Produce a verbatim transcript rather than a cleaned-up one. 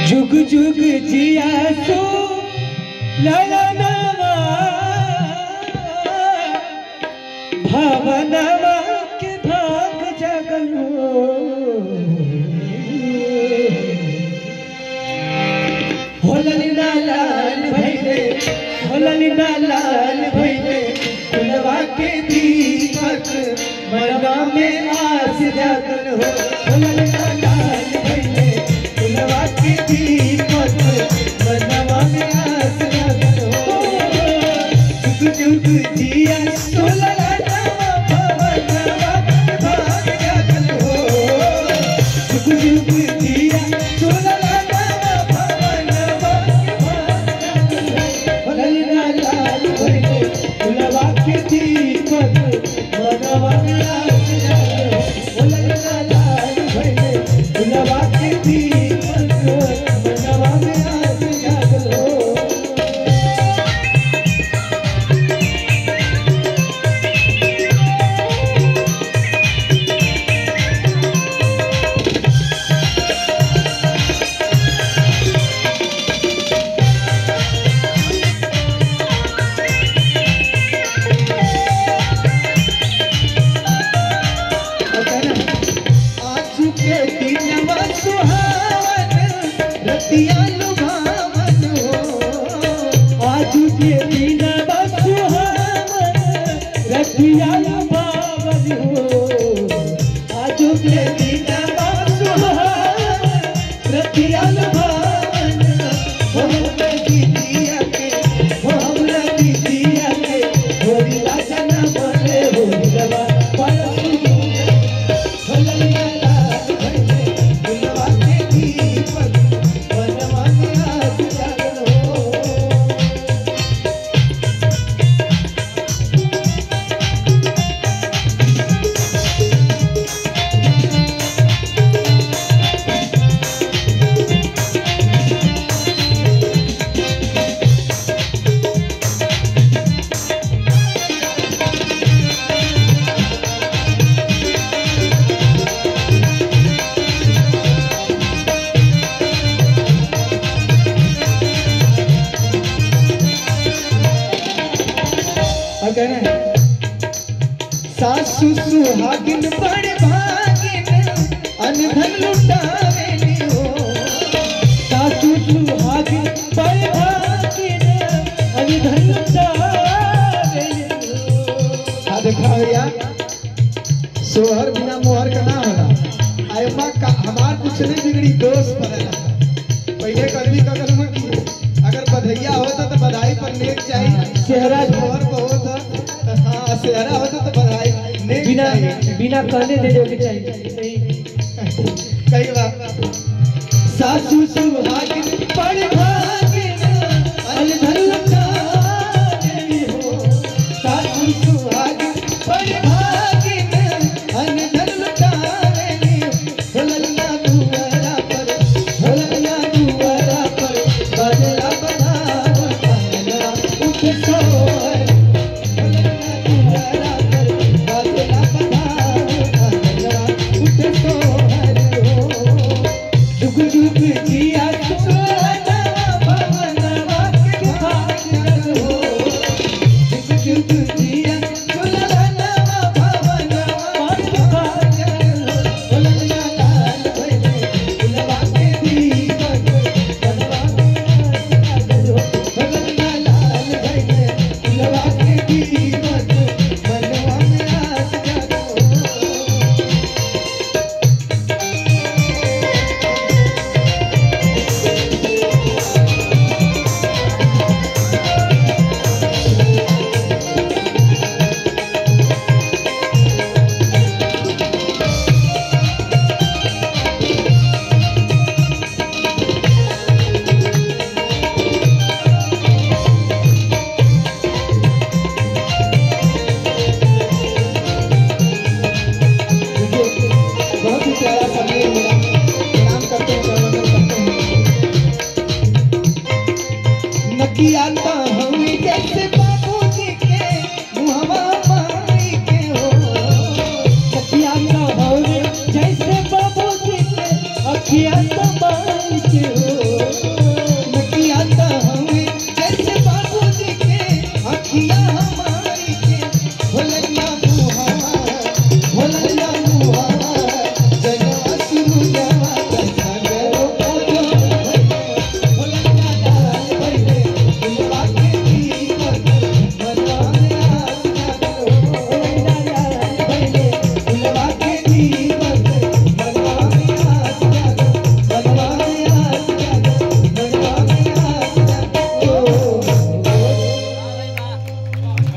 जुग जुग जिया सो ललनवा भावनवा के भाग जगल हो होललिना लाल भैले होललिना लाल भैले कुलवा के दीपक मनवा में आस जगल हो होललिना लाल भैले कुलवा के दीपक मनवा में आस जगल हो जुग जुग जिया सोलला भवनवा भाग जगल हो जुग जुग जिया सोलला भवनवा भाग जगल हो होललिना लाल भैले कुलवा के दीपक मनवा में आस जगल हो होललिना लाल भैले कुलवा के दीपक मनवा में आस जगल हो। रतिया लुभावन हो आज के दिनवा सुहावन रतिया लुभावन हो आज के दिनवा सुहावन रतिया लुभावन हो हमरा दीदिया के हो हमरा दीदिया के होरी राजना बोले होरीवा परसु होललिया लाल भैले कुलवा के दीपक मनवा में आस जगल हो। अगर सासु सुहागिन बड़ भागिन अनधन लुटावेली हो सासु सुहागिन बड़ भागिन अनधन लुटावेली हो। आ देखा भैया सोहर बिना मोहर का ना होला आय मां का हमार कुछ नहीं बिगड़ी दोस्त पड़ेला पहले कलवी का कलम की अगर बधैया होता तो बधाई पर नेक चाहिए सेहरा मोहर को होता हाँ सेहरा होता तो बधाई नेक बिना बिना कहने दे देके चाहिए कई बार सासू सुहागिन बड़ भागिन अलधन लुटावेली हो सासू सुहागिन बड़ भागिन अलधन लुटावेली होललिया दुआरा पर होललिया दुआरा पर बजला बधावा कांगना उठ सोहर होललिया दुआरा पर बजला बधावा कांगना उठ सोहर हो जुग जुग जिया सोहरवा भवनवा के भाग जगल हो जुग जुग जिया सोहरवा भवनवा के भाग जगल हो होललिया लाल भैले कुलवा के दीपक मनवा में आस जगल हो होललिया लाल भैले कुलवा के दीपक मनवा में आस जगल हो। बहुत ही प्यारा संदेश मिला प्रणाम करते हैं प्रवंदन करते हैं नकिया तो हमें जैसे बाबूजी के मुहवा माई के हो नकिया तो हमें जैसे बाबूजी के अखिया तो माई के हो